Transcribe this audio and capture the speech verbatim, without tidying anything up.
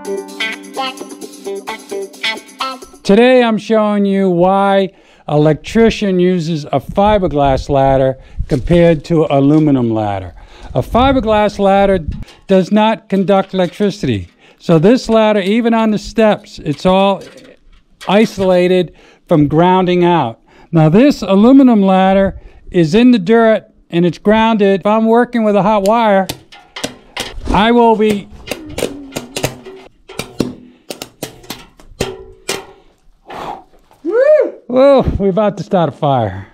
Today I'm showing you why an electrician uses a fiberglass ladder compared to an aluminum ladder. A fiberglass ladder does not conduct electricity. So this ladder, even on the steps, it's all isolated from grounding out. Now this aluminum ladder is in the dirt and it's grounded. If I'm working with a hot wire, I will be Woo! Whoa, we're about to start a fire.